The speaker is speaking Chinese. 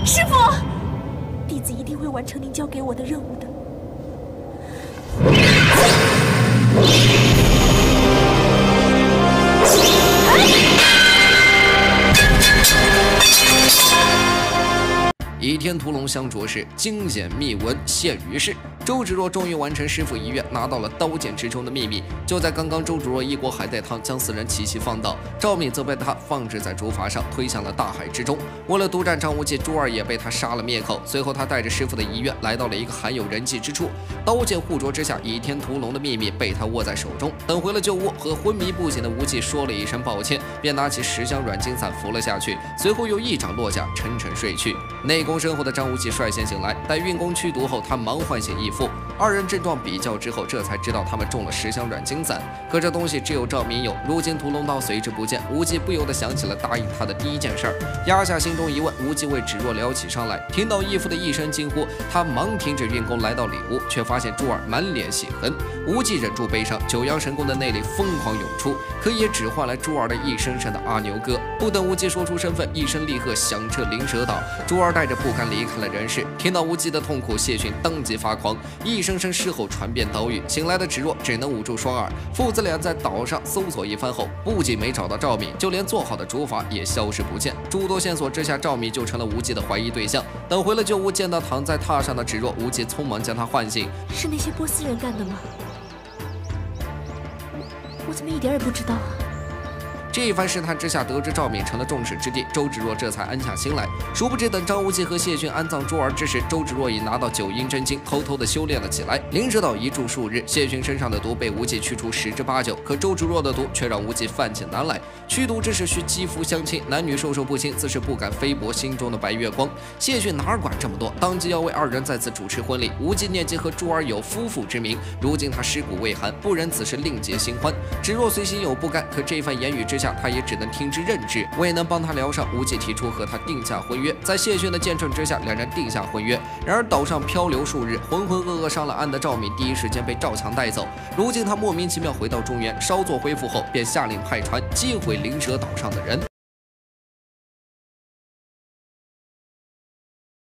师傅，弟子一定会完成您交给我的任务的。 倚天屠龙香着实，惊险秘闻现于世。周芷若终于完成师傅遗愿，拿到了刀剑之中的秘密。就在刚刚，周芷若一锅海带汤将4人齐齐放倒，赵敏则被他放置在竹筏上，推向了大海之中。为了独占张无忌，朱二也被他杀了灭口。随后，他带着师傅的遗愿来到了一个罕有人迹之处，刀剑互啄之下，倚天屠龙的秘密被他握在手中。等回了旧屋，和昏迷不醒的无忌说了一声抱歉，便拿起10箱软筋散服了下去，随后又一掌落下，沉沉睡去。内功深厚的张无忌率先醒来，待运功驱毒后，他忙唤醒义父。2人症状比较之后，这才知道他们中了10箱软筋散。可这东西只有赵敏有，如今屠龙刀随之不见，无忌不由得想起了答应他的第一件事。压下心中疑问，无忌为芷若撩起伤来。听到义父的一声惊呼，他忙停止运功来到里屋，却发现朱二满脸血痕。无忌忍住悲伤，9阳神功的内力疯狂涌出，可也只换来朱二的一声声的阿牛哥。不等无忌说出身份，一声厉喝响彻灵蛇岛，朱二带着不甘离开了人世。听到无忌的痛苦，谢逊当即发狂，一声声狮吼传遍岛屿。醒来的芷若只能捂住双耳。父子俩在岛上搜索一番后，不仅没找到赵敏，就连做好的竹筏也消失不见。诸多线索之下，赵敏就成了无忌的怀疑对象。等回了旧屋，见到躺在榻上的芷若，无忌匆忙将她唤醒。 是那些波斯人干的吗？我怎么一点也不知道啊？ 这一番试探之下，得知赵敏成了众矢之的，周芷若这才安下心来。殊不知，等张无忌和谢逊安葬朱儿之时，周芷若已拿到9阴真经，偷偷的修炼了起来。灵蛇岛一住数日，谢逊身上的毒被无忌驱除10之8九，可周芷若的毒却让无忌犯起难来。驱毒之时需肌肤相亲，男女授受不亲，自是不敢飞薄心中的白月光。谢逊哪管这么多，当即要为2人再次主持婚礼。无忌念及和朱儿有夫妇之名，如今他尸骨未寒，不忍此事另结新欢。芷若虽心有不甘，可这番言语之下，他也只能听之任之，未能帮他疗伤。无忌提出和他定下婚约，在谢逊的见证之下，2人定下婚约。然而岛上漂流数日，浑浑噩噩上了岸的赵敏第一时间被赵强带走。如今他莫名其妙回到中原，稍作恢复后，便下令派船击毁灵蛇岛上的人。